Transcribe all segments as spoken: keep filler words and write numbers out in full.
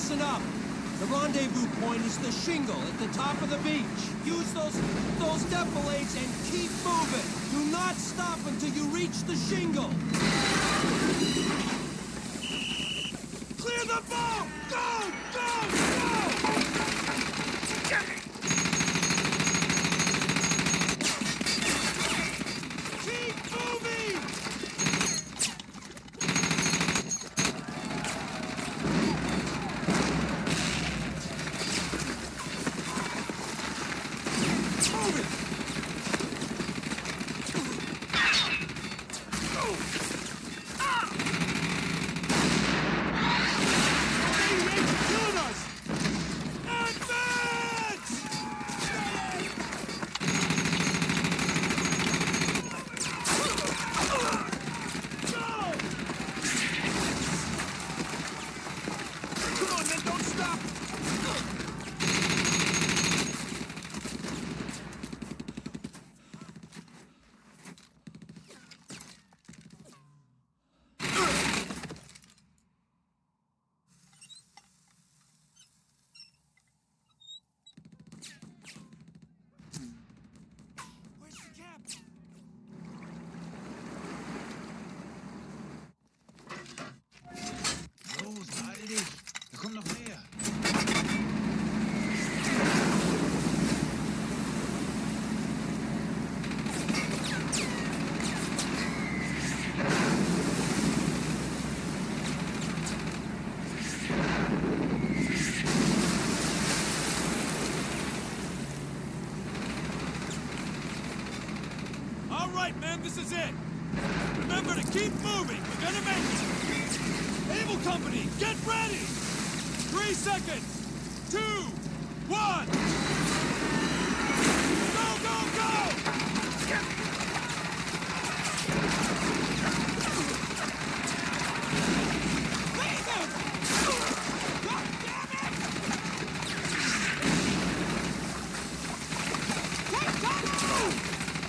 listen up. The rendezvous point is the shingle at the top of the beach. Use those those defilades and keep moving. Do not stop until you reach the shingle. Clear the boat! Go! Go! Go! Keep moving! Man, this is it. Remember to keep moving. We're gonna make it. Able Company, get ready. Three seconds. Two, one. Go, go, go! Leave him! God damn it! Take cover!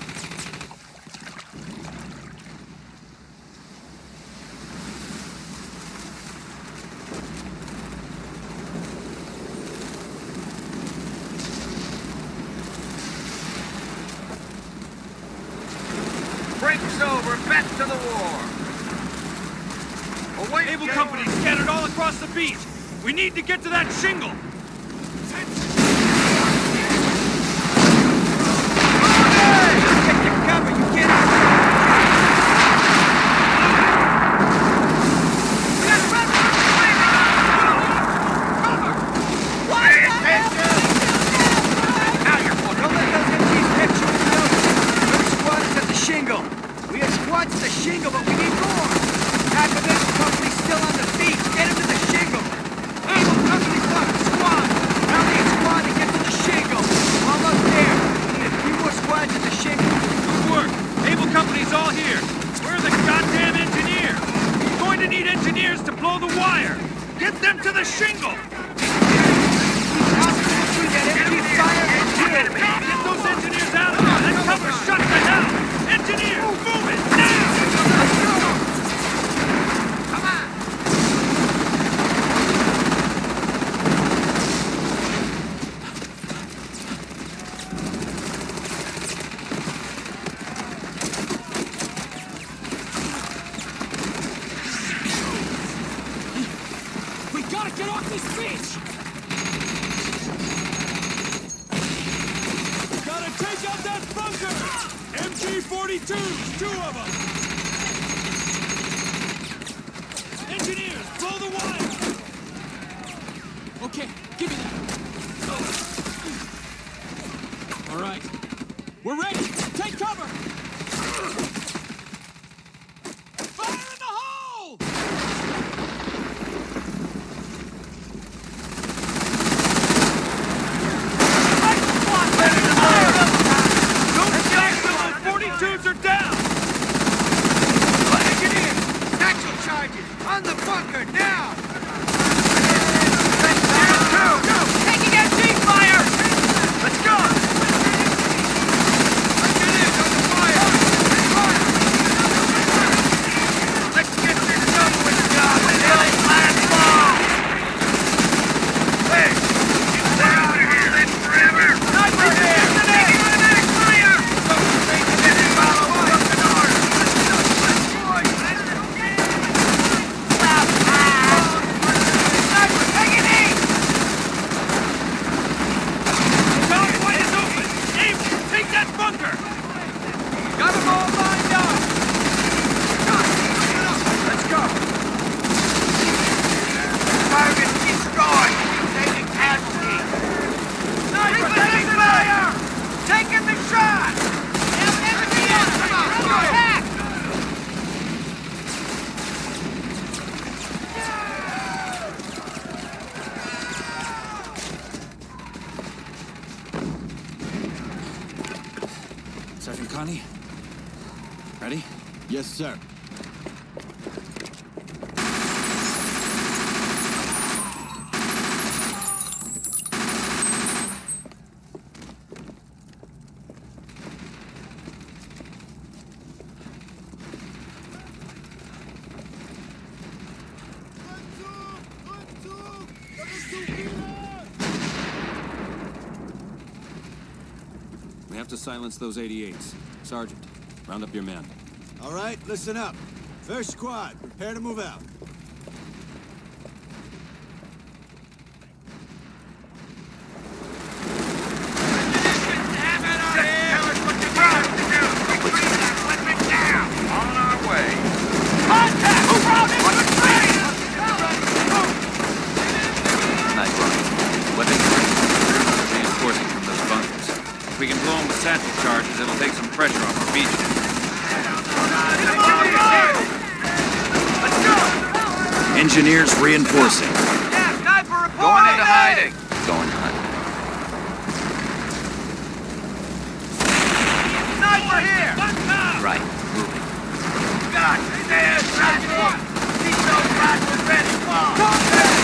Break's over, back to the war. Away, Able Company scattered all across the beach. We need to get to that shingle. Hey! Get your cover, you get it. We gotta run for the way cover! What? Now you're full. Don't let those M Ps catch you in the ocean. No squads at the shingle. We have squads at the shingle, but we need more. Half of this company's still on the beach. Get him to the shingle. Able Company's got a squad. Now need a squad to get to the shingle. All up there. We need a few more squads at the shingle. Good work. Able Company's all here. Where are the goddamn engineers? We're going to need engineers to blow the wire. Get them to the shingle. Get those engineers out of there. That cover shut the hell. Engineers, move it now. Come on. We gotta get off this beach! Gotta take out that bunker! M G forty-twos, two of them! Engineers, blow the wire! Okay, give me that. All right, we're ready! Take cover! Fire in the hole! forty-twos are down! Ready? Yes, sir. We have to silence those eighty-eights. Sergeant, round up your men. All right, listen up. First squad, prepare to move out. If we can blow them with satchel charges, it'll take some pressure off our beach. Let's go! Engineers reinforcing. Yeah, sniper reporting! Going into hiding. Going hunting. Sniper here! Right, moving. God damn, sniper! Keep those rifles ready! Come on!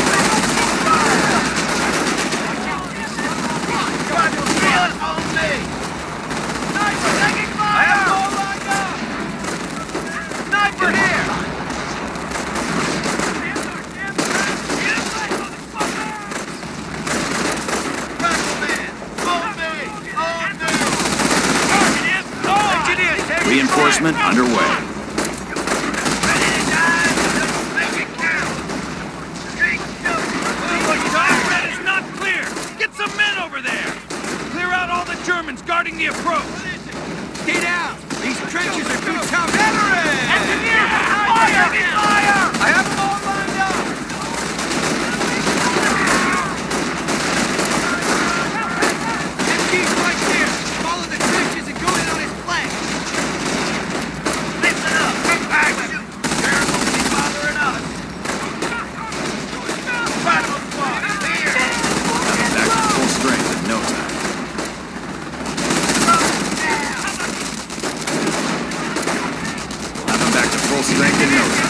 Reinforcement underway. Red is not clear! Get some men over there! Clear out all the Germans guarding the approach! Stay down! These trenches are too tough! Veteran! Engineer! Fire! Fire! I have them all lined up! M G's right there! Follow the trenches and go in on his flank! Listen up! Action! There won't be bothering us! Battle squad! Here! Back to full strength in no time. We'll have them back to full strength in no time.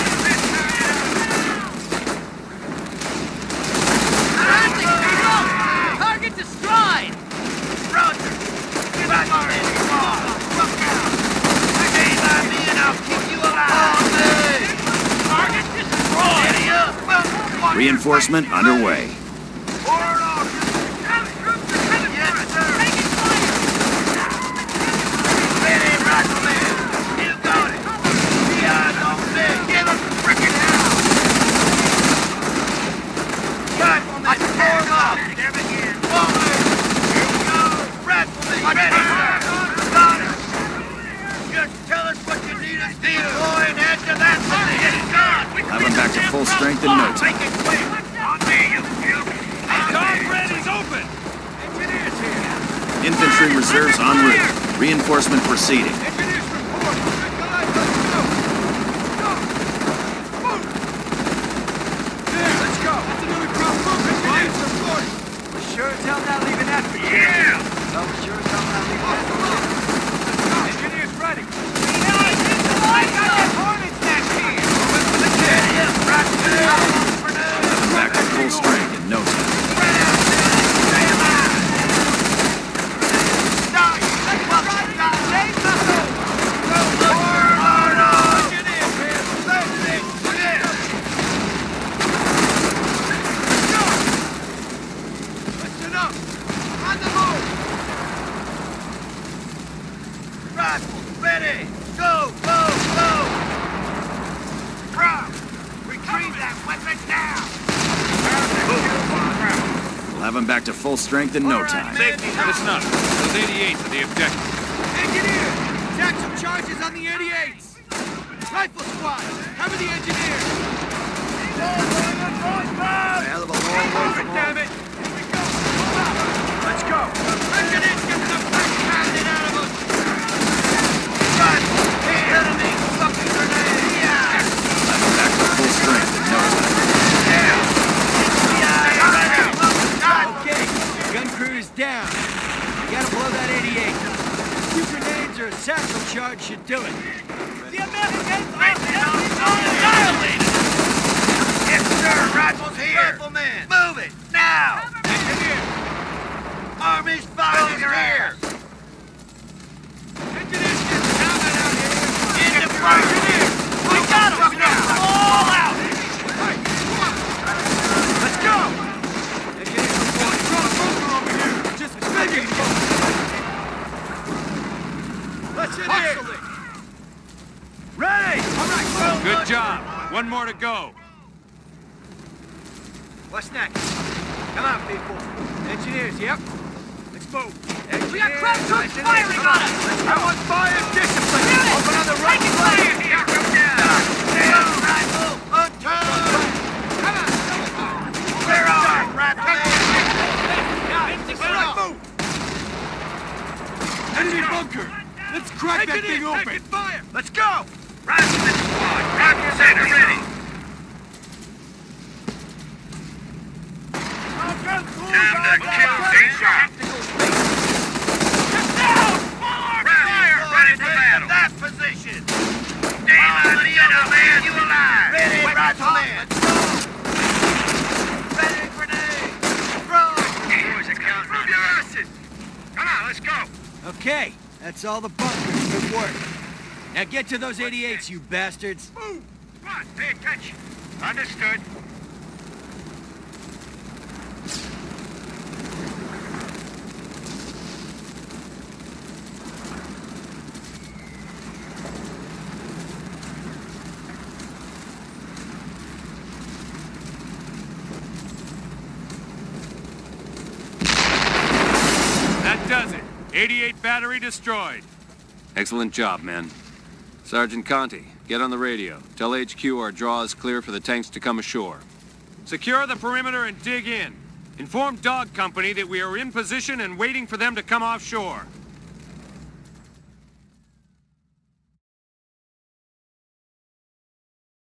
Target destroyed! Roger! Get back on it! Look out! Stay by me and I'll keep you alive! Target destroyed! Ready up! Reinforcement underway. Forward off! Yes, sir! Taking fire! Ready, rifleman! You got it! The eyes on me! Give us a frickin' hound! Rifleman, form up! Forward! Here we go! Rifleman, ready! Got it! Just tell us what you need us to do! Deploy and head to that position! We'll have them back to full strength in no time. Make it quick! On me, you! you. Dog Red is open! Engineers here! Infantry reserves en route. Reinforcement proceeding. Engineers report! Guys, let's go! Go! Move! There, let's go! That's another crowd movement! Engineers reporting! We're sure as hell not leaving that for you. Yeah! Well, we're sure as hell not leaving that for you. Let's go! Engineers ready! I got that hornet's nest here! Moving for the kid! Yeah, right there! Back to full strength in no time. Stay alive! Stop! Let's go! Stay level! Go forward! Hard on! Engineers here! Let's it! Let's go! Listen up! On the move! Rifles ready! Go! Go! Go! Rob! Retrieve that weapon now! We'll have them back to full strength in no time. Listen up. Those eighty-eights are the objective. Engineer! Jack some charges on the eighty-eights! Rifle squad! Cover the engineer! Hell of a long way from damn it! Here we go! Move out! Let's go! Engineers get the back pounded out of us! Rifle! Enemy! Fucking grenade! Yeah! We'll have them back to full strength in no time. Okay, gun crew is down. You gotta blow that eighty-eight. Two grenades or a satchel charge should do it. Good job. One more to go. What's next? Come on, people. Engineers, yep. Let's move. Engineers, We got crowd troops engineers, firing come on us! I want fire discipline. Unit, Open on the right taking flank. fire here! Come down. Down, rifle. Unturn. Come on. Clear out. Rifle. Move. Enemy bunker! Let's crack that thing open! Fire! Let's go. Rifleman squad, rifle center ready. Time to kill these shots. Get down! Fire, ready for battle. That position. Daylight the other man, you alive. Ready, rifleman. Ready, grenade. Throw. Boys are counting on your asses. Come on, let's go. Okay, that's all the bunkers. Good work. Now get to those eighty-eights, you bastards. Move. Come on, pay attention. Understood. That does it. eighty-eight battery destroyed. Excellent job, men. Sergeant Conti, get on the radio. Tell H Q our draw is clear for the tanks to come ashore. Secure the perimeter and dig in. Inform Dog Company that we are in position and waiting for them to come offshore.